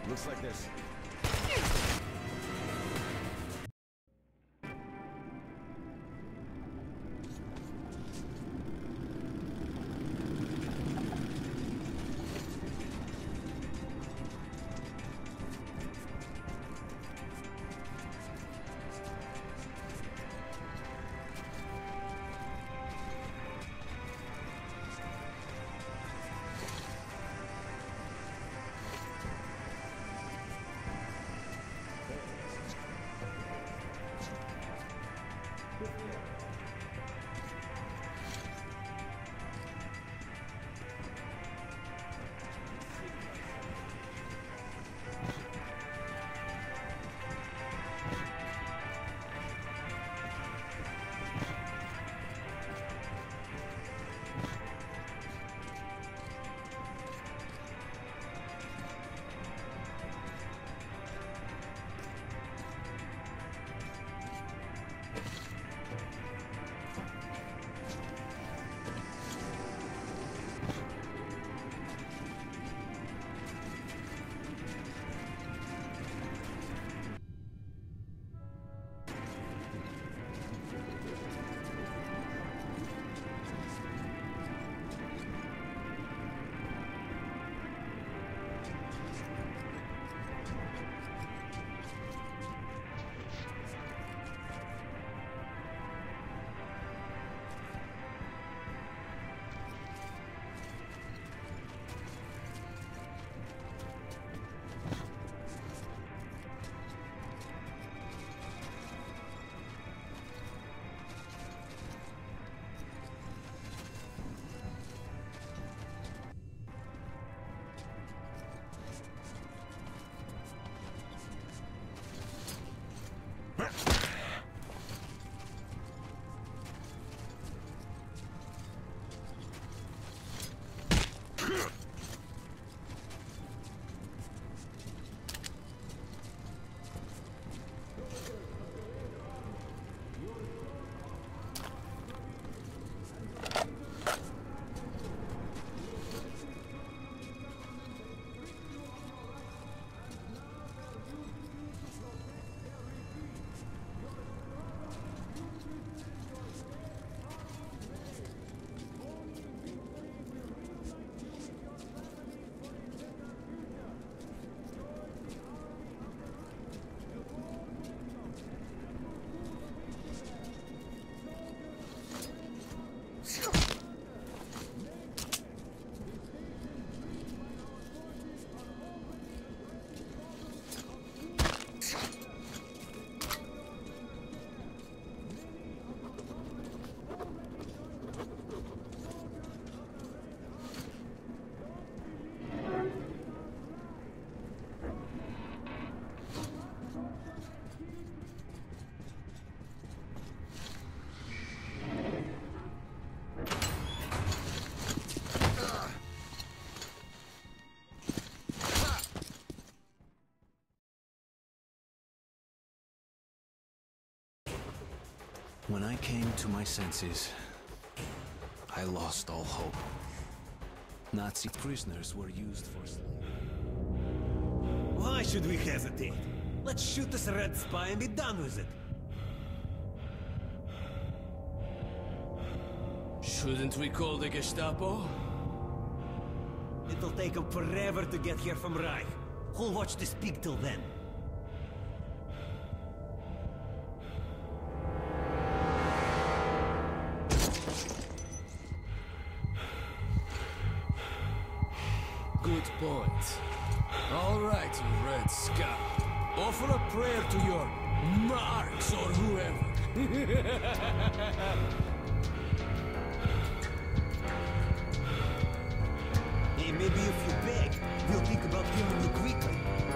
Looks like this. When I came to my senses, I lost all hope. Nazi prisoners were used for slavery. Why should we hesitate? Let's shoot this red spy and be done with it. Shouldn't we call the Gestapo? It'll take them forever to get here from Reich. Who'll watch this pig till then? Good point. All right, you Red Scout. Offer a prayer to your Marks or whoever. Hey, maybe if you beg, we'll think about killing you quickly.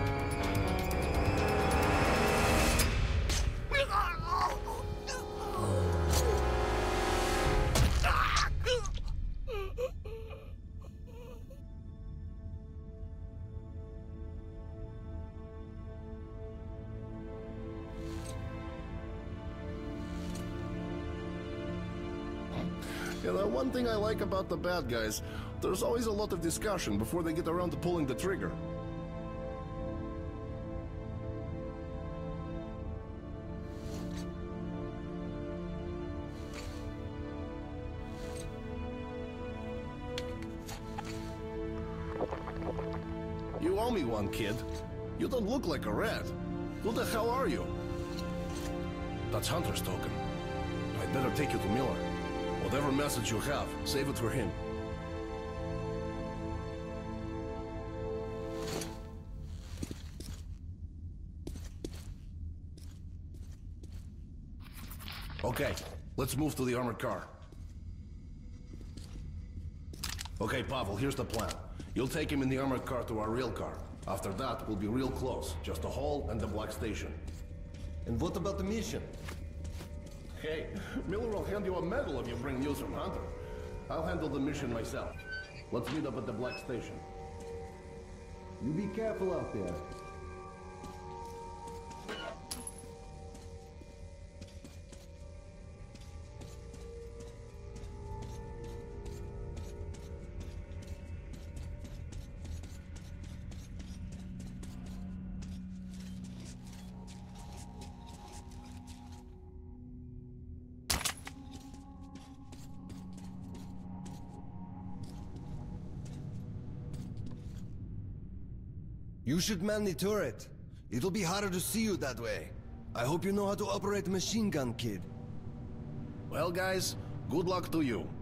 You know, one thing I like about the bad guys, there's always a lot of discussion before they get around to pulling the trigger. Show me one, kid. You don't look like a rat. Who the hell are you? That's Hunter's token. I'd better take you to Miller. Whatever message you have, save it for him. Okay, let's move to the armored car. Okay, Pavel, here's the plan. You'll take him in the armored car to our real car. After that, we'll be real close. Just a hall and the Black Station. And what about the mission? Hey, Miller will hand you a medal if you bring news from Hunter. I'll handle the mission myself. Let's meet up at the Black Station. You be careful out there. You should man the turret. It'll be harder to see you that way. I hope you know how to operate a machine gun, kid. Well, guys, good luck to you.